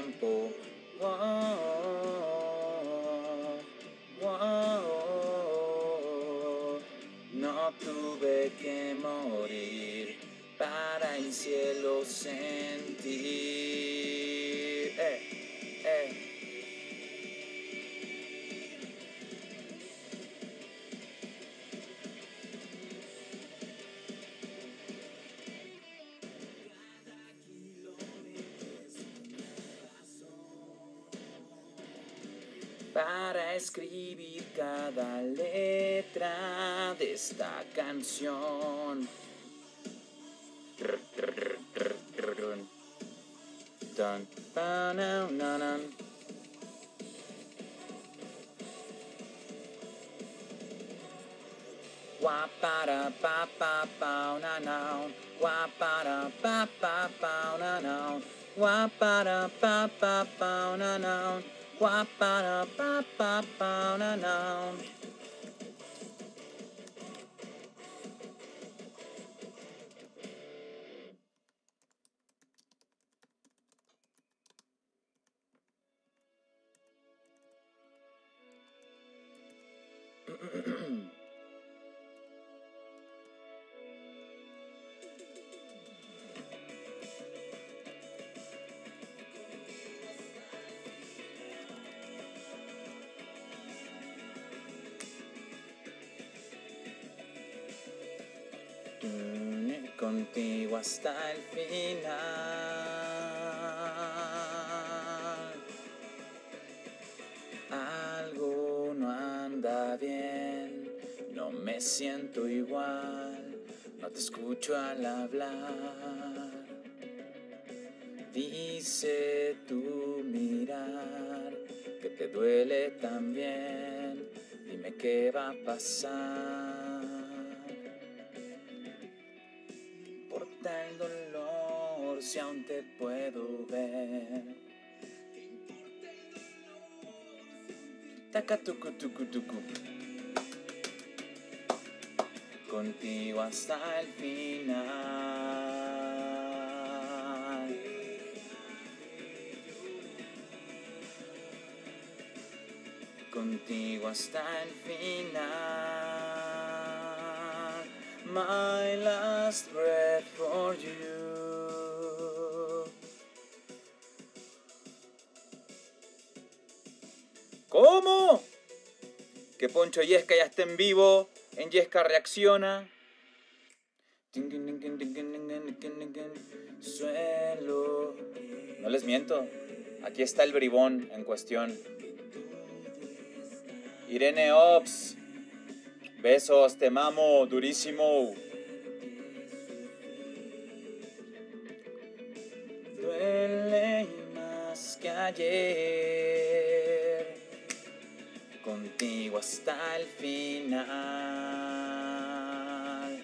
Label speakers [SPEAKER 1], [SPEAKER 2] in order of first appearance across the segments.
[SPEAKER 1] tiempo. Wow, wow, no tuve que morir para el cielo sentir. Para escribir cada letra de esta canción. Dun, ba, na, na, na. Wa para pa pa pa na na. Wa para pa pa pa na na. Wa para pa pa pa na na. Wa para pa pa pa na na. Contigo hasta el final. Algo no anda bien, no me siento igual, no te escucho al hablar. Dice tu mirar que te duele también, dime qué va a pasar. Importa el dolor si aún te puedo ver. Takatukutukutuku. Contigo hasta el final. Contigo hasta el final. My last breath for you. ¿Cómo? Que Poncho Yesca ya está en vivo. En Yesca reacciona. Suelo. No les miento. Aquí está el bribón en cuestión. Irene Ops. Besos, te mamo, durísimo. Duele más que ayer. Contigo hasta el final.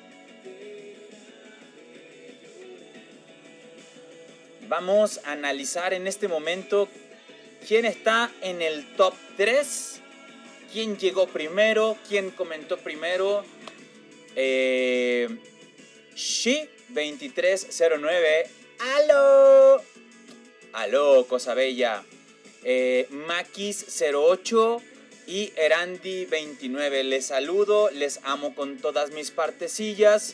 [SPEAKER 1] Vamos a analizar en este momento quién está en el top 3. ¿Quién llegó primero? ¿Quién comentó primero? Shi2309. ¡Aló! ¡Aló, cosa bella! Makis08 y Erandi29. Les saludo, les amo con todas mis partecillas.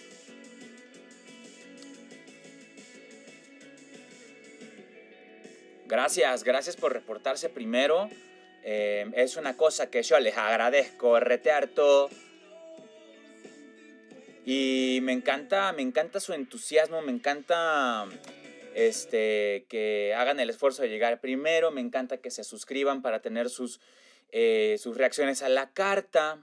[SPEAKER 1] Gracias por reportarse primero. Es una cosa que yo les agradezco retearto. Y me encanta su entusiasmo, me encanta que hagan el esfuerzo de llegar primero, me encanta que se suscriban para tener sus reacciones a la carta.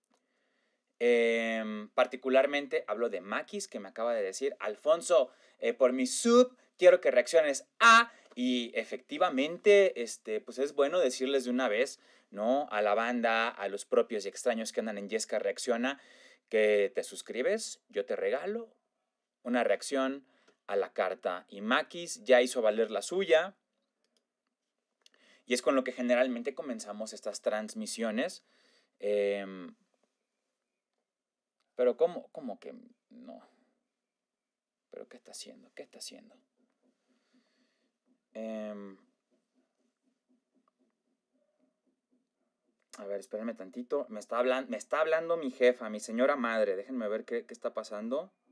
[SPEAKER 1] Particularmente hablo de Makis, que me acaba de decir: Alfonso, por mi sub quiero que reacciones a... Y efectivamente, pues es bueno decirles de una vez, ¿no? A la banda, a los propios y extraños que andan en Yesca Reacciona, que te suscribes, yo te regalo una reacción a la carta. Y Makis ya hizo valer la suya. Y es con lo que generalmente comenzamos estas transmisiones. Pero ¿cómo que no? ¿Pero qué está haciendo? ¿Qué está haciendo? ver, espérenme tantito. Me está hablando mi jefa, mi señora madre. Déjenme ver qué está pasando.